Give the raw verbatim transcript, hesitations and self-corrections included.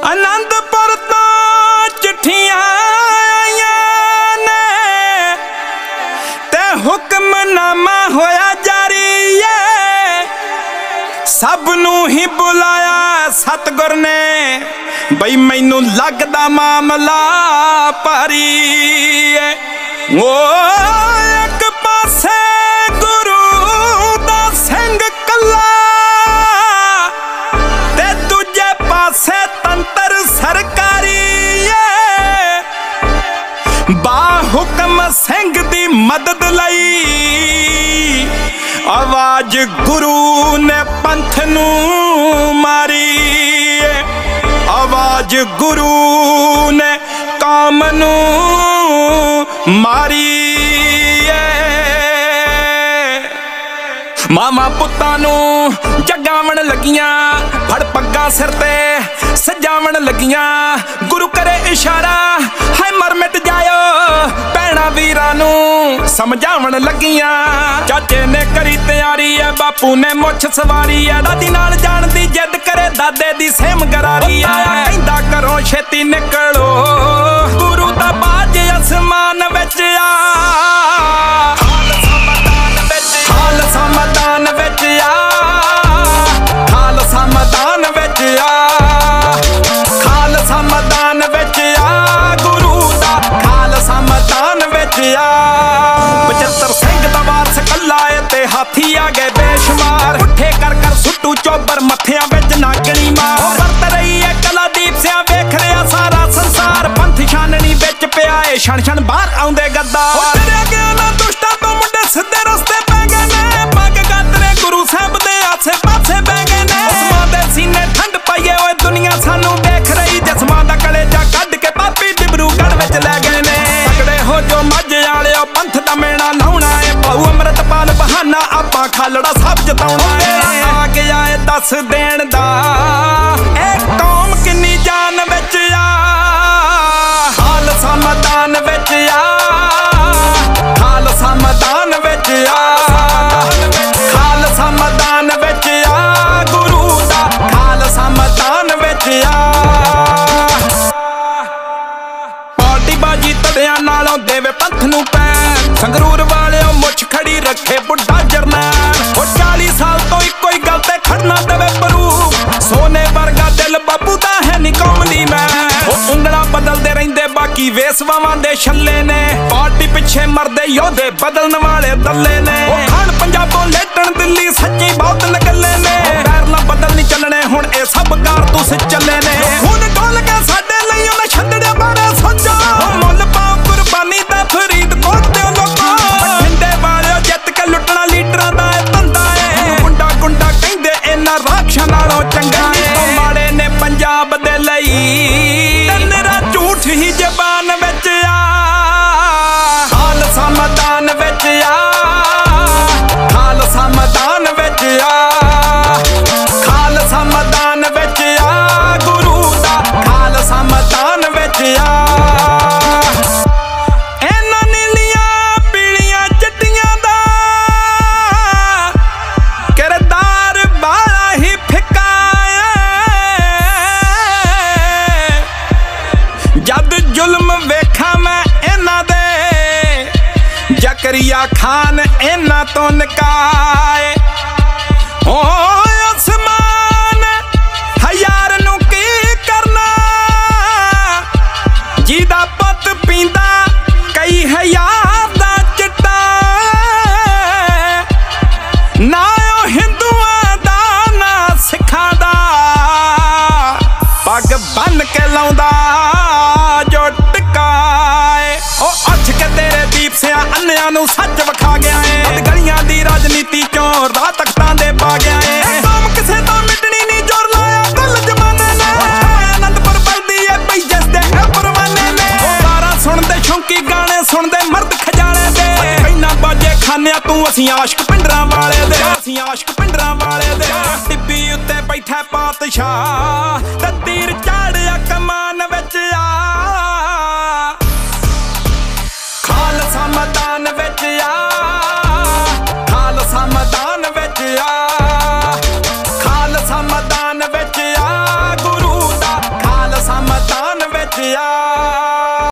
आनंदपुर तो चिट्ठियां आईयां ने ते हुक्मनामा होया जारी है। सबनू ही बुलाया सतगुर ने बई मैनू लगदा मामला भारी है। ओ एक पासे गुरु दा सिंह कला ते दूजे पासे तंत्र सरकारी है। बाहुकम सिंह दी मदद लई आवाज गुरु ने पंथ नू मारी। आवाज गुरु ने कौम नू मारी। मामा पुत्तां नू जगावण लगियां फड़ पग्गां सिर ते सजावण लगियां। गुरु करे इशारा हाय मर मिट जायो भैणा वीरां नू समझावण लगियां। चाचे ने करी तैयारी है बापू ने मुछ सवारी है। दादी नाल जाण दी जिद करे दादे दी सेम गरारी है। कहंदा घरों छेती निकलो गुरु दा बाज आसमान विच आ। खालसा मैदान विच आ। खालसा मैदान विच आ। खालसा मैदान विच आ। गुरु दा खालसा मैदान विच आ। पचहत्तर सिंह दा वारस कल्ला ए ते हाथी आ गए बेशुमार। उठे कर कर सुट्टू चौबर मत्थियां विच नागणी मार। वरत रही है कलादीप सिया वेख रिया सारा संसार। पंथ छाननी विच पिया ए छण छण बाहर आउंदे गद्दार। डरिया गया ना दुष्टां तो मुंडे सिद्धे रस्ते पै गए ने। पग गातरे गुरु साहब दे आसे पासे पै गए ने। उस्मां दे सीने ठंड पाईए ओए दुनिया सानू देख रही। जस्मां दा कलेजा कढ के पापी डिबरूगढ़ विच लै गए ने। तगड़े हो जो माझे वालिओ पंथ दा मेणा लाउणा है। भाऊ अमृतपाल बहाना आपां खालड़ा सब जताउणा है। आ गया ए दस देण दा ए कौम किन्नी जान विच आ। खालसा मैदान विच आ। खालसा मैदान विच आ। खालसा मैदान विच आ। गुरु दा खालसा मैदान विच आ। पार्टी बाजी तड़िया नालों देवे पंथ नू पैर। संगरूर वालिओ मुछ खड़ी रखे बुढ़ा जरनैल। ओ चाली साल तो इको ही गल ते खड़ना देवे प्रूफ। सोने वर्गा दिल बाबू दा है नी कौम दी मैल। ओ उंगला बदलदे रहिंदे बाकी वेसवावां दे छल्ले ने। पार्टी पिछे मरदे योधे बदलण वाले दल्ले ने। ओ खान पंजाबों लेटण दिल्ली सच्ची बहुत नकले ने। पैर ना बदल नहीं चलने हुण ए सब कारतूस चले ने। हुण डोल के साडे लई उन्हें छड्डड़िया बारे सोचो। मुल पाओ कुर्बानी दा फरीदकोट दे लोकां। बठिंडे वालिओ जित के लुटना लीडरां दा ए धंधा ए। गुंडा गुंडा कहंदे इन्हां राक्षां नालों चंगा ए। माड़े ने पंजाब दे लई तेरा झूठ ही जबान विच आ। खालसा मैदान विच आ। खालसा मैदान विच आ। खालसा मैदान विच आ। गुरु दा खालसा मैदान विच आ। इन्हां नीलियां पीलियां चिट्टियां दा किरदार बाला ही फिक्का है। जद जुल्म वेखा मैं इन्हां दे जकरिया खान इन्हां तो निकाए। ओ उस्मान हयार नू की करना जिहदा पुत पींदा कई हयार दा चिट्टा। ना ओ हिंदुआं दा ना सिखां दा पग बन के लाउंदा जो टिकाए। ओ अछ के तेरे दीप सिया अन्नियां नू सच विखा गया है। गलियां दी राजनीति चों राह तख्तां दे पा गया है। कौम किसे तो मिटनी नहीं जोर लाया कुल जमाने ने। आनंदपुर बलदी है पई जिस दे परवाने ने। गारां सुणदे शौकी गाने सुणदे मर्द खजाने दे। कहना बाजे खानिया तू असीं आशिक पिंडरां वाले दे। असीं आशिक पिंडरां वाले दे। टिब्बी उत्ते बैठा पातशाह ते तीर चा